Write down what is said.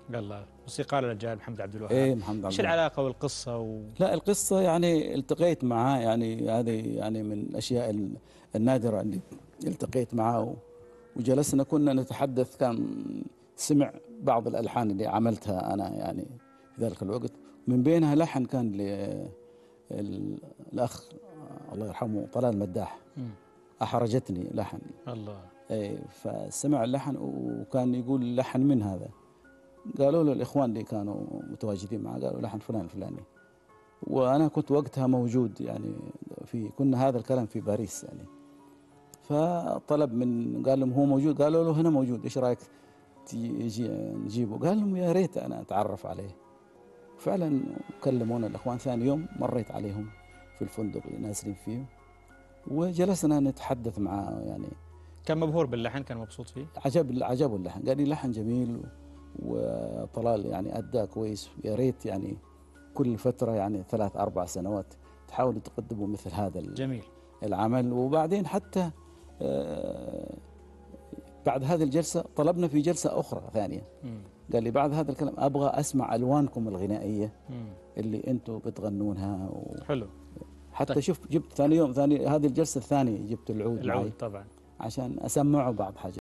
الله موسيقار الأجيال محمد عبد الوهاب. ايه محمد عبد ايش الوهاب. العلاقة والقصة لا القصة يعني التقيت معاه، يعني هذه يعني من الأشياء النادرة اللي التقيت معاه وجلسنا كنا نتحدث. كان سمع بعض الألحان اللي عملتها أنا يعني في ذلك الوقت، من بينها لحن كان الأخ الله يرحمه طلال مداح، أحرجتني لحن. الله. اي فسمع اللحن وكان يقول اللحن من هذا. قالوا له الإخوان اللي كانوا متواجدين معه، قالوا لحن فلان الفلاني. وأنا كنت وقتها موجود يعني كنا هذا الكلام في باريس يعني. فطلب قال لهم هو موجود، قالوا له هنا موجود، إيش رأيك تيجي نجيبه؟ قال لهم يا ريت أنا أتعرف عليه. فعلا كلمونا الإخوان، ثاني يوم مريت عليهم في الفندق اللي نازلين فيه وجلسنا نتحدث معاه يعني. كان مبهور باللحن، كان مبسوط فيه. عجبه اللحن، قال لي لحن جميل وطلال يعني أدى كويس، يا ريت يعني كل فترة يعني 3-4 سنوات تحاولوا تقدموا مثل هذا جميل العمل. وبعدين حتى بعد هذه الجلسة طلبنا في جلسة أخرى ثانية. قال لي بعد هذا الكلام أبغى أسمع ألوانكم الغنائية اللي أنتم بتغنونها حلو. حتى طيب. شوف جبت ثاني يوم هذه الجلسة الثانية جبت العود معي طبعا عشان أسمعه بعض حاجة.